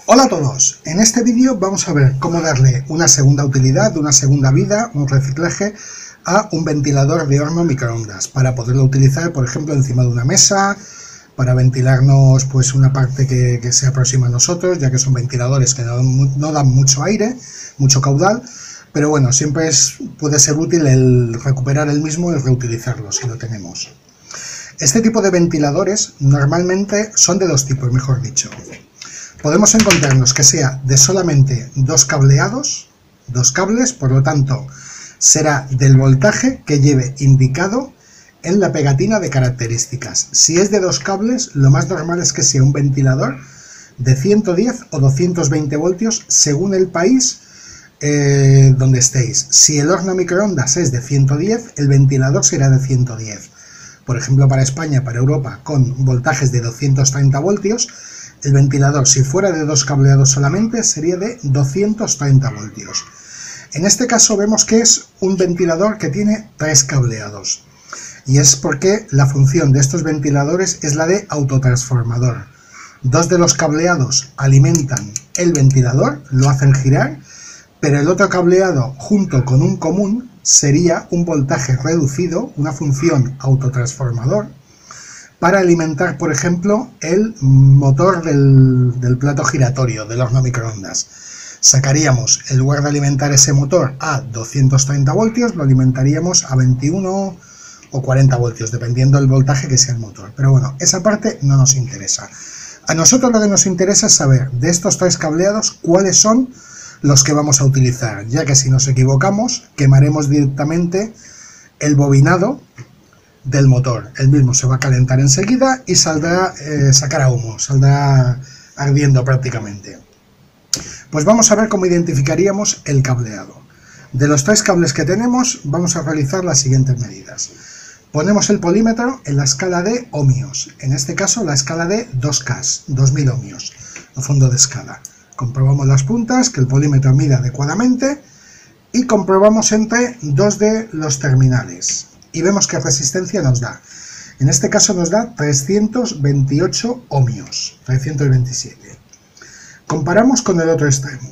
Hola a todos, en este vídeo vamos a ver cómo darle una segunda utilidad, una segunda vida, un reciclaje a un ventilador de horno microondas para poderlo utilizar, por ejemplo, encima de una mesa, para ventilarnos pues una parte que se aproxima a nosotros, ya que son ventiladores que no dan mucho aire, mucho caudal, pero bueno, siempre puede ser útil el recuperar el mismo y reutilizarlo si lo tenemos. Este tipo de ventiladores normalmente son de dos tipos, mejor dicho. Podemos encontrarnos que sea de solamente dos cableados, dos cables, por lo tanto será del voltaje que lleve indicado en la pegatina de características. Si es de dos cables, lo más normal es que sea un ventilador de 110 o 220 voltios según el país donde estéis. Si el horno microondas es de 110, el ventilador será de 110. Por ejemplo, para España, para Europa, con voltajes de 230 voltios, el ventilador, si fuera de dos cableados solamente, sería de 230 voltios. En este caso vemos que es un ventilador que tiene tres cableados. Y es porque la función de estos ventiladores es la de autotransformador. Dos de los cableados alimentan el ventilador, lo hacen girar, pero el otro cableado junto con un común sería un voltaje reducido, una función autotransformador, para alimentar, por ejemplo, el motor del plato giratorio del horno microondas. Sacaríamos, en lugar de alimentar ese motor a 230 voltios, lo alimentaríamos a 21 o 40 voltios, dependiendo del voltaje que sea el motor. Pero bueno, esa parte no nos interesa. A nosotros lo que nos interesa es saber de estos tres cableados cuáles son los que vamos a utilizar, ya que si nos equivocamos, quemaremos directamente el bobinado del motor. El mismo se va a calentar enseguida y saldrá, sacará humo, saldrá ardiendo prácticamente. Pues vamos a ver cómo identificaríamos el cableado. De los tres cables que tenemos, vamos a realizar las siguientes medidas. Ponemos el polímetro en la escala de ohmios, en este caso la escala de 2K, 2000 ohmios, a fondo de escala. Comprobamos las puntas, que el polímetro mida adecuadamente, y comprobamos entre dos de los terminales. Y vemos qué resistencia nos da. En este caso nos da 328 ohmios, 327. Comparamos con el otro extremo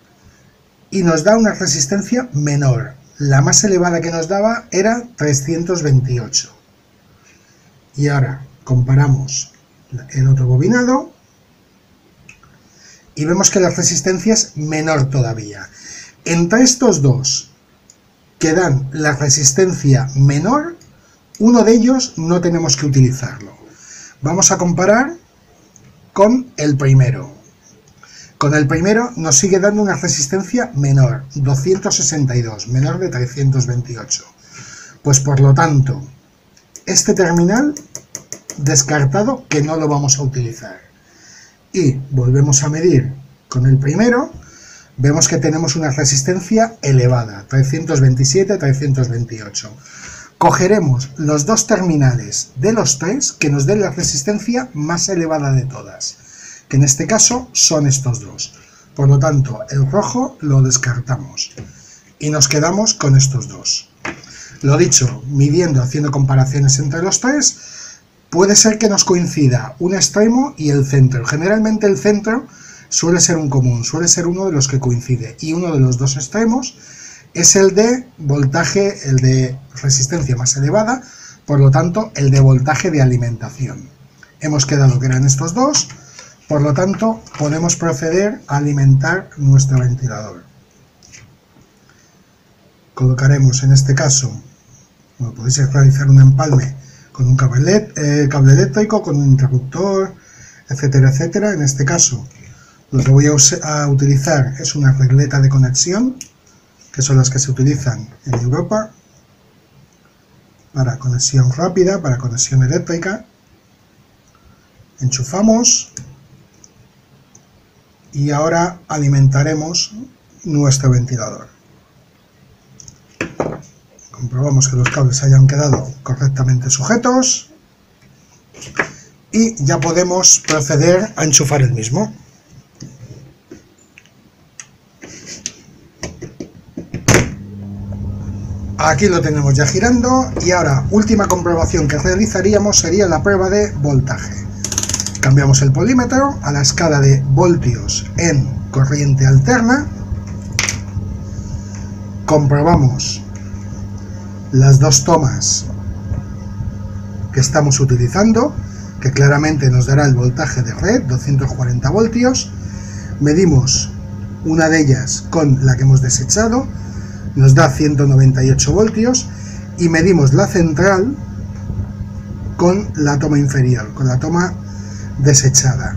y nos da una resistencia menor. La más elevada que nos daba era 328. Y ahora comparamos el otro bobinado y vemos que la resistencia es menor todavía. Entre estos dos que dan la resistencia menor, uno de ellos no tenemos que utilizarlo. Vamos a comparar con el primero. Con el primero nos sigue dando una resistencia menor, 262, menor de 328. Pues por lo tanto, este terminal descartado, que no lo vamos a utilizar. Y volvemos a medir con el primero. Vemos que tenemos una resistencia elevada, 327, 328. Cogeremos los dos terminales de los tres que nos den la resistencia más elevada de todas, que en este caso son estos dos. Por lo tanto, el rojo lo descartamos y nos quedamos con estos dos. Lo dicho, midiendo, haciendo comparaciones entre los tres, puede ser que nos coincida un extremo y el centro. Generalmente el centro suele ser un común, suele ser uno de los que coincide, y uno de los dos extremos es el de voltaje, el de resistencia más elevada, por lo tanto el de voltaje de alimentación. Hemos quedado que eran estos dos, por lo tanto podemos proceder a alimentar nuestro ventilador. Colocaremos en este caso, bueno, podéis realizar un empalme con un cable eléctrico, con un interruptor, etcétera, etcétera. En este caso lo que voy a utilizar es una regleta de conexión, que son las que se utilizan en Europa para conexión rápida, para conexión eléctrica. Enchufamos y ahora alimentaremos nuestro ventilador. Comprobamos que los cables hayan quedado correctamente sujetos y ya podemos proceder a enchufar el mismo. Aquí lo tenemos ya girando y ahora última comprobación que realizaríamos sería la prueba de voltaje. Cambiamos el polímetro a la escala de voltios en corriente alterna. Comprobamos las dos tomas que estamos utilizando, que claramente nos dará el voltaje de red, 240 voltios. Medimos una de ellas con la que hemos desechado, nos da 198 voltios, y medimos la central con la toma inferior, con la toma desechada,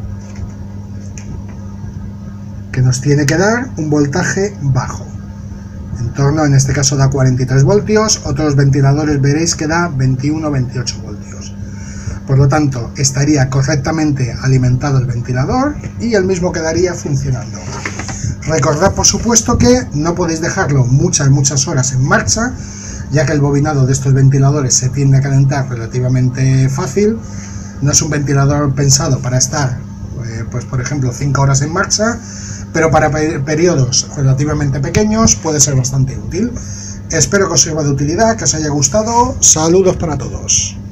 que nos tiene que dar un voltaje bajo, en torno, en este caso da 43 voltios, otros ventiladores veréis que da 21-28 voltios. Por lo tanto, estaría correctamente alimentado el ventilador y el mismo quedaría funcionando. Recordad, por supuesto, que no podéis dejarlo muchas horas en marcha, ya que el bobinado de estos ventiladores se tiende a calentar relativamente fácil. No es un ventilador pensado para estar, pues por ejemplo, 5 horas en marcha, pero para periodos relativamente pequeños puede ser bastante útil. Espero que os sirva de utilidad, que os haya gustado. Saludos para todos.